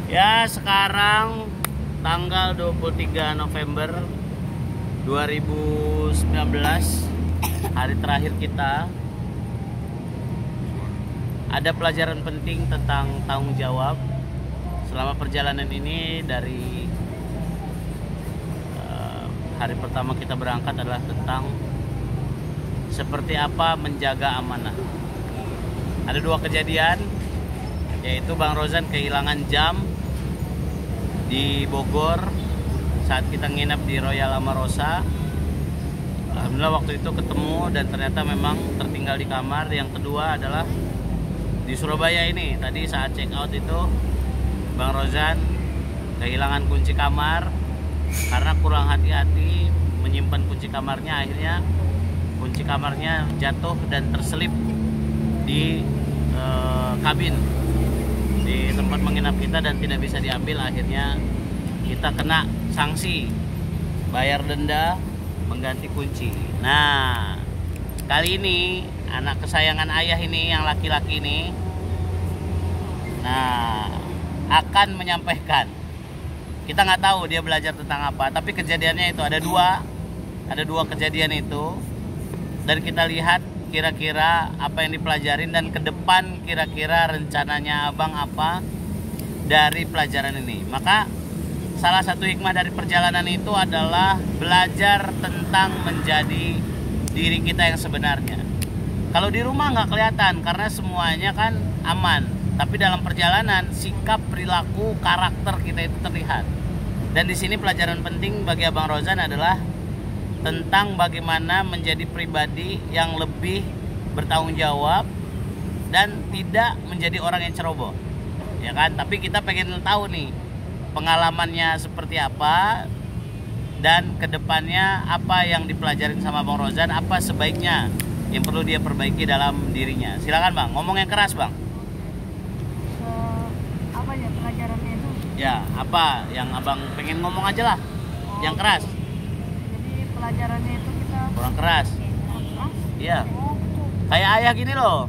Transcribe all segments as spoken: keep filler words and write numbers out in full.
Ya, sekarang tanggal dua puluh tiga November dua ribu sembilan belas, hari terakhir kita. Ada pelajaran penting tentang tanggung jawab selama perjalanan ini. Dari uh, hari pertama kita berangkat adalah tentang seperti apa menjaga amanah. Ada dua kejadian, yaitu Bang Rozan kehilangan jam di Bogor saat kita nginap di Royal Amarosa. Alhamdulillah waktu itu ketemu dan ternyata memang tertinggal di kamar. Yang kedua adalah di Surabaya ini, tadi saat check out itu Bang Rozan kehilangan kunci kamar karena kurang hati-hati menyimpan kunci kamarnya. Akhirnya kunci kamarnya jatuh dan terselip di eh, kabin di tempat menginap kita dan tidak bisa diambil. Akhirnya kita kena sanksi, bayar denda, mengganti kunci. Nah, kali ini anak kesayangan ayah ini, yang laki-laki ini, nah akan menyampaikan. Kita nggak tahu dia belajar tentang apa, tapi kejadiannya itu ada dua, ada dua kejadian itu, dan kita lihat kira-kira apa yang dipelajarin dan ke depan kira-kira rencananya abang apa dari pelajaran ini. Maka salah satu hikmah dari perjalanan itu adalah belajar tentang menjadi diri kita yang sebenarnya. Kalau di rumah nggak kelihatan karena semuanya kan aman, tapi dalam perjalanan sikap, perilaku, karakter kita itu terlihat. Dan di sini pelajaran penting bagi Abang Rozan adalah tentang bagaimana menjadi pribadi yang lebih bertanggung jawab dan tidak menjadi orang yang ceroboh, ya kan? Tapi kita pengen tahu nih pengalamannya seperti apa dan kedepannya apa yang dipelajarin sama Bang Rozan, apa sebaiknya yang perlu dia perbaiki dalam dirinya. Silakan Bang, ngomong yang keras Bang. Uh, apa ya pelajarannya itu? Ya, apa yang abang pengen ngomong aja lah, Oh, yang keras. Jadi pelajarannya itu kita Kurang keras. keras. Iya, Oh, betul. kayak ayah gini loh.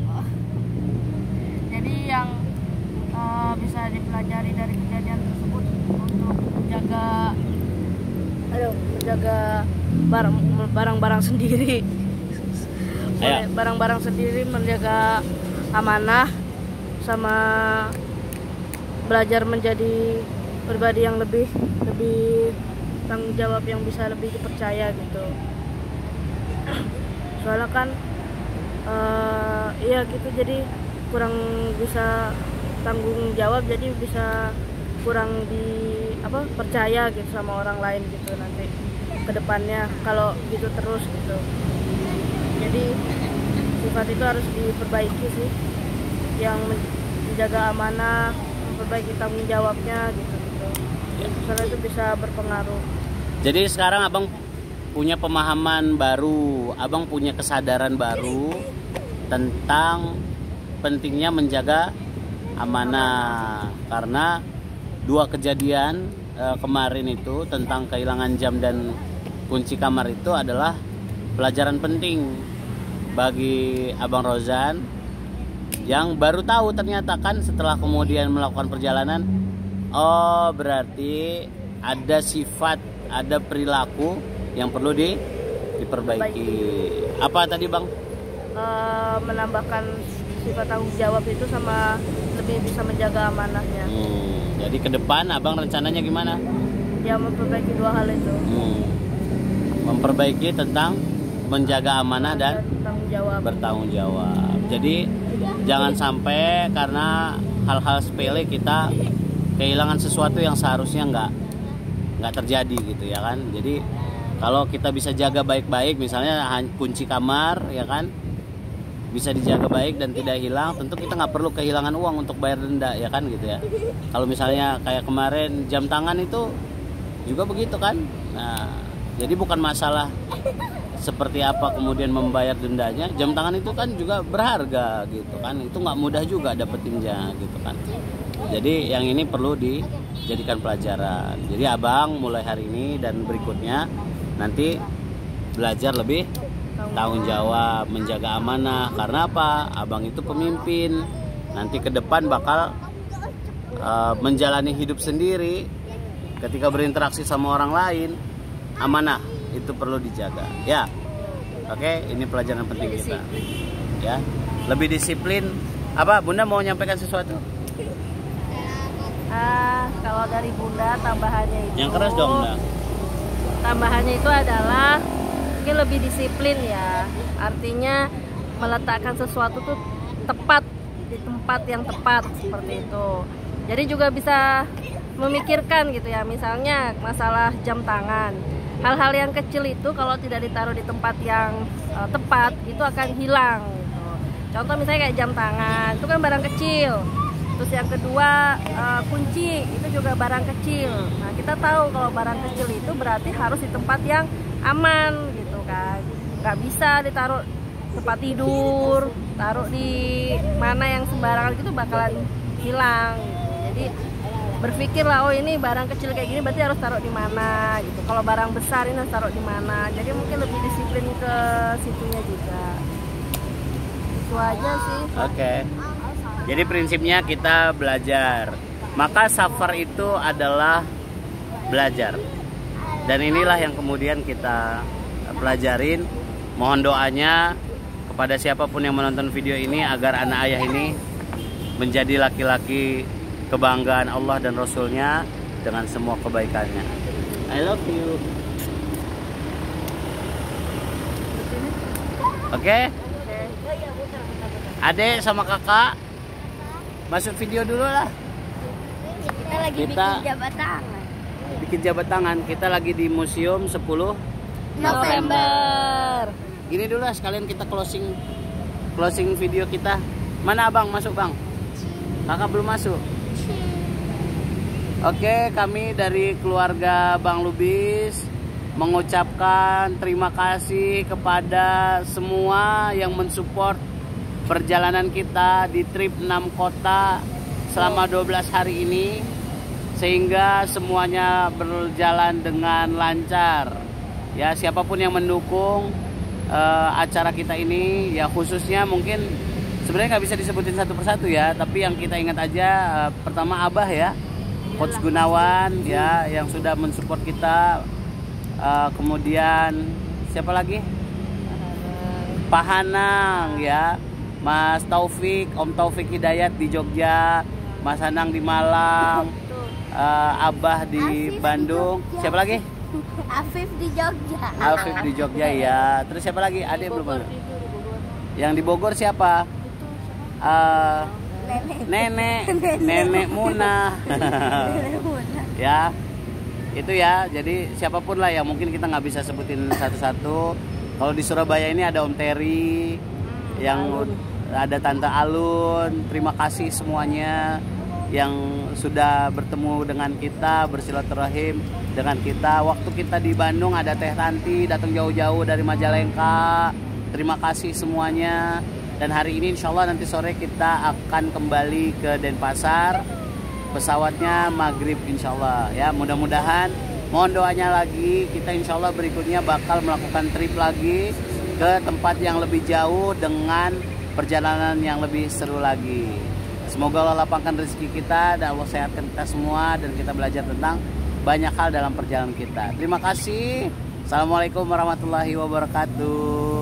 Jadi yang uh, bisa dipelajari dari kejadian tersebut untuk menjaga, aduh, menjaga barang barang-barang sendiri. Ayo. Barang-barang sendiri, menjaga amanah, sama belajar menjadi pribadi yang lebih lebih tanggung jawab, yang bisa lebih dipercaya gitu. Soalnya kan uh, iya gitu, jadi kurang bisa tanggung jawab, jadi bisa kurang di apa percaya gitu sama orang lain gitu nanti ke depannya kalau gitu terus gitu. Jadi sifat itu harus diperbaiki sih, yang menjaga amanah, memperbaiki tanggung jawabnya gitu gitu. Soalnya itu bisa berpengaruh. Jadi sekarang abang punya pemahaman baru, abang punya kesadaran baru tentang pentingnya menjaga amanah. Karena dua kejadian eh, kemarin itu tentang kehilangan jam dan kunci kamar itu adalah pelajaran penting bagi Abang Rozan, yang baru tahu ternyata kan setelah kemudian melakukan perjalanan, oh berarti ada sifat, ada perilaku yang perlu di, diperbaiki. Apa tadi Bang? Uh, menambahkan sifat tanggung jawab itu sama lebih bisa menjaga amanahnya. Hmm, jadi ke depan Abang rencananya gimana? Ya memperbaiki dua hal itu. Hmm, memperbaiki tentang menjaga amanah dan bertanggung jawab. bertanggung jawab. Jadi jangan sampai karena hal-hal sepele kita kehilangan sesuatu yang seharusnya nggak nggak terjadi gitu ya kan. Jadi kalau kita bisa jaga baik-baik, misalnya kunci kamar ya kan, bisa dijaga baik dan tidak hilang, tentu kita nggak perlu kehilangan uang untuk bayar denda ya kan gitu ya. Kalau misalnya kayak kemarin jam tangan itu juga begitu kan. Nah, jadi bukan masalah seperti apa kemudian membayar dendanya. Jam tangan itu kan juga berharga gitu kan, itu nggak mudah juga dapetinnya gitu kan. Jadi yang ini perlu dijadikan pelajaran. Jadi abang mulai hari ini dan berikutnya nanti belajar lebih tanggung jawab, menjaga amanah. Karena apa? Abang itu pemimpin, nanti ke depan bakal uh, menjalani hidup sendiri, ketika berinteraksi sama orang lain, amanah itu perlu dijaga. Ya, oke, ini pelajaran penting kita. Ya, lebih disiplin. Apa, Bunda mau menyampaikan sesuatu? Ah, kalau dari Bunda tambahannya itu. Yang keras dong, Bunda. Tambahannya itu adalah mungkin lebih disiplin ya. Artinya meletakkan sesuatu tuh tepat di tempat yang tepat seperti itu. Jadi juga bisa memikirkan gitu ya, misalnya masalah jam tangan. Hal-hal yang kecil itu kalau tidak ditaruh di tempat yang uh, tepat itu akan hilang gitu. Contoh misalnya kayak jam tangan, itu kan barang kecil. Terus yang kedua uh, kunci, itu juga barang kecil. Nah, kita tahu kalau barang kecil itu berarti harus di tempat yang aman gitu kan. Nggak bisa ditaruh tempat tidur, taruh di mana yang sembarangan gitu bakalan hilang gitu. Jadi berpikirlah, oh ini barang kecil kayak gini berarti harus taruh di mana gitu. Kalau barang besar ini harus taruh di mana. Jadi mungkin lebih disiplin ke situnya juga. Itu aja sih. Oke. Jadi prinsipnya kita belajar. Maka safar itu adalah belajar. Dan inilah yang kemudian kita pelajarin. Mohon doanya kepada siapapun yang menonton video ini agar anak ayah ini menjadi laki-laki kebanggaan Allah dan Rasulnya dengan semua kebaikannya. I love you. Oke? Okay? Adek sama kakak masuk video dulu lah. Kita lagi Kita bikin jabat tangan. Bikin jabat tangan. Kita lagi di Museum sepuluh November. Gini dulu lah, sekalian kita closing closing video kita. Mana abang masuk bang? Kakak belum masuk. Oke, kami dari keluarga Bang Lubis mengucapkan terima kasih kepada semua yang mensupport perjalanan kita di trip enam kota selama dua belas hari ini, sehingga semuanya berjalan dengan lancar. Ya, siapapun yang mendukung uh, acara kita ini, ya khususnya mungkin sebenarnya nggak bisa disebutin satu persatu ya, tapi yang kita ingat aja uh, pertama Abah ya, Coach Gunawan ya yang sudah mensupport kita. Uh, kemudian siapa lagi? Pak Hanang ya, Mas Taufik, Om Taufik Hidayat di Jogja, Mas Hanang di Malang, uh, Abah di Bandung. Siapa lagi? Afif di Jogja. Afif di Jogja ya. Terus siapa lagi? Adek belum ada. Yang di Bogor siapa? Uh, nenek, nenek Muna. Ya, itu ya. Jadi siapapun lah yang mungkin kita nggak bisa sebutin satu-satu. Kalau di Surabaya ini ada Om Terry, yang ada Tante Alun. Terima kasih semuanya yang sudah bertemu dengan kita, bersilaturahim dengan kita. Waktu kita di Bandung ada Teh Tanti datang jauh-jauh dari Majalengka. Terima kasih semuanya. Dan hari ini insya Allah nanti sore kita akan kembali ke Denpasar. Pesawatnya maghrib insya Allah ya. Mudah-mudahan, mohon doanya lagi. Kita insya Allah berikutnya bakal melakukan trip lagi ke tempat yang lebih jauh dengan perjalanan yang lebih seru lagi. Semoga Allah lapangkan rezeki kita dan Allah sehatkan kita semua, dan kita belajar tentang banyak hal dalam perjalanan kita. Terima kasih. Assalamualaikum warahmatullahi wabarakatuh.